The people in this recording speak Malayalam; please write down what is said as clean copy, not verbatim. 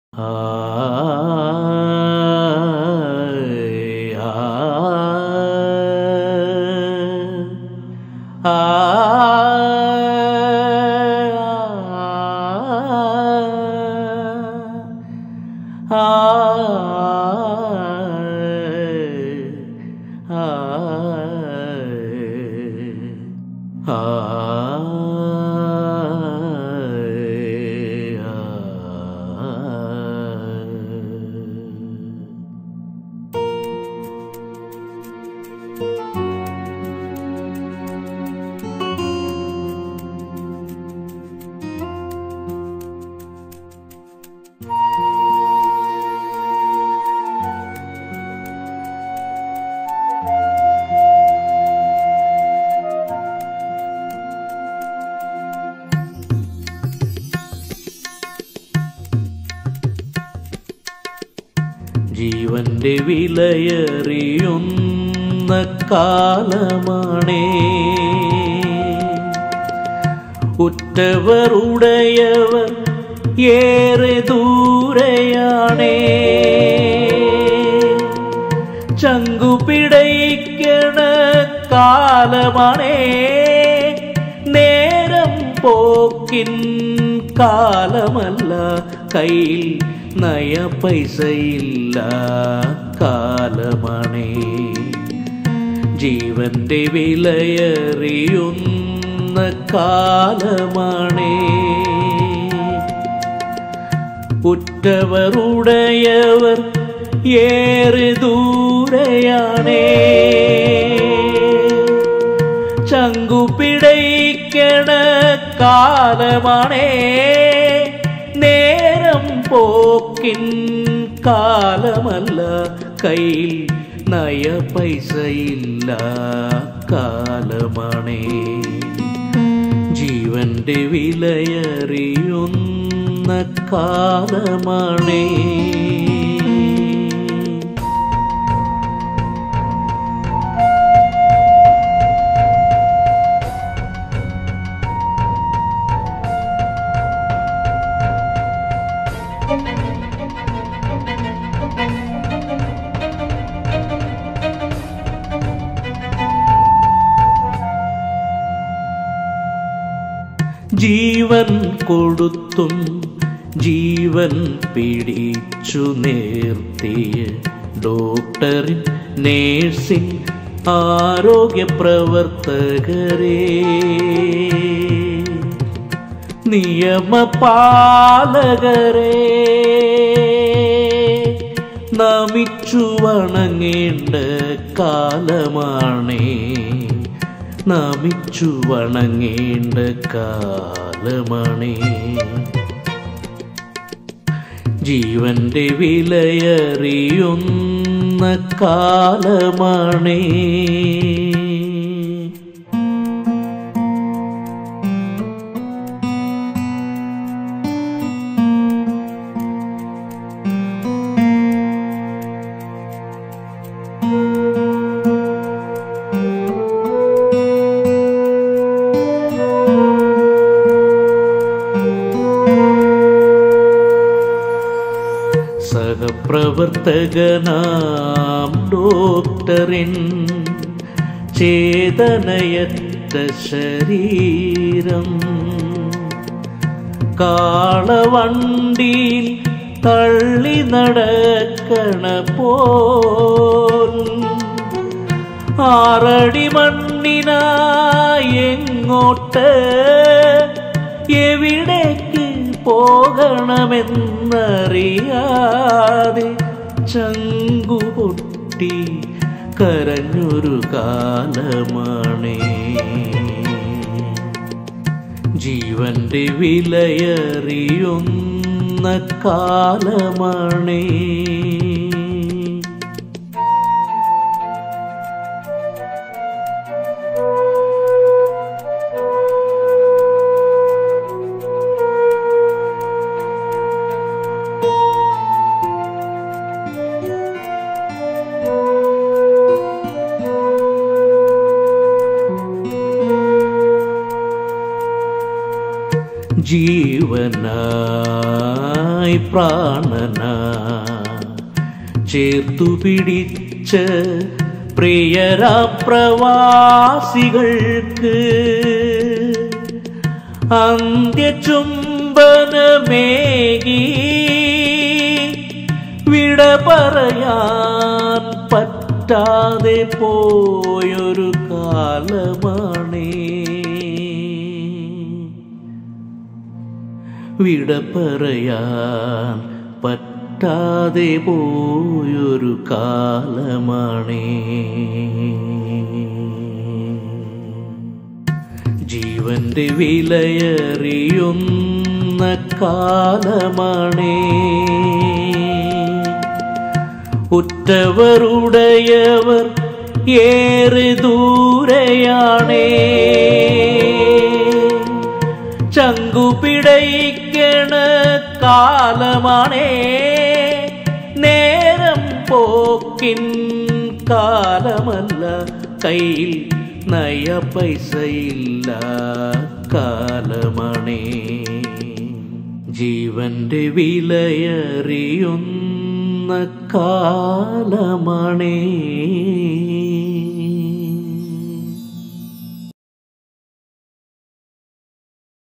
ആ ജീവന്റെ വിലയറിയുന്ന കാലമാണേ, ഉറ്റവർ ഉടയവർ ഏറെ ദൂരെയാണേ, ചങ്കുപിടയ്ക്കണ കാലമാണേ, നേരം പോക്കിൻ കാലമല്ല, കയ്യിൽ നയ പൈസയില്ല കാലമാണേ. ജീവന്റെ വിലയറിയുന്ന കാലമാണേ, ഉറ്റവർ ഉടയവർ ഏറെ ദൂരെയാണേ, ചങ്കുപിടയ്ക്കണ കാലമാണേ, നേരം പോക്കിൻ കാലമല്ല, കയ്യിൽ നയ പൈസയില്ല കാലമാണേ. ജീവന്റെ വിലയറിയുന്ന കാലമാണേ. ജീവൻ കൊടുത്തും ജീവൻ പിടിച്ചു നിർത്തിയ ഡോക്ടറിൻ, നേഴ്സിൻ, ആരോഗ്യ പ്രവർത്തകരെ, നിയമപാലകരെ നമിച്ചു വണങ്ങേണ്ട കാലമാണേ, നമിച്ചു വണങ്ങേണ്ട കാലമാണേ. ജീവന്റെ വിലയറിയുന്ന കാലമാണേ. സഹപ്രവർത്തകനാം ഡോക്ടറിൻ ചേതനയറ്റ ശരീരം കാളവണ്ടിയിൽ തള്ളി നടക്കണ പോൽ, ആറടി മണ്ണിനായി എങ്ങോട്ട് എവിടേക്ക് പോകണമെന്നറിയാതെ ചങ്കുപൊട്ടി കരഞ്ഞൊരു കാലമാണേ. ജീവന്റെ വിലയറിയുന്ന കാലമാണേ. ജീവനായി പ്രാണനായി ചേർത്തു പിടിച്ച പ്രിയരാ പ്രവാസികൾക്ക് അന്ത്യചുംബനമേകി വിട പറയാൻ പറ്റാതെ പോയൊരു കാലമാണേ. വിട പറയാൻ പറ്റാതെ പോയൊരു കാലമാണേ. ജീവന്റെ വിലയറിയുന്ന കാലമാണേ. ഉറ്റവരുടയവർ ഏറെ ദൂരെയാണേ. ചങ്കുപിടയ്ക്കണ കാലമാണേ. നേരം പോക്കിൻ കാലമല്ല, കയ്യിൽ നയ പൈസയില്ല കാലമാണേ. ജീവന്റെ വിലയറിയുന്ന കാലമാണേ.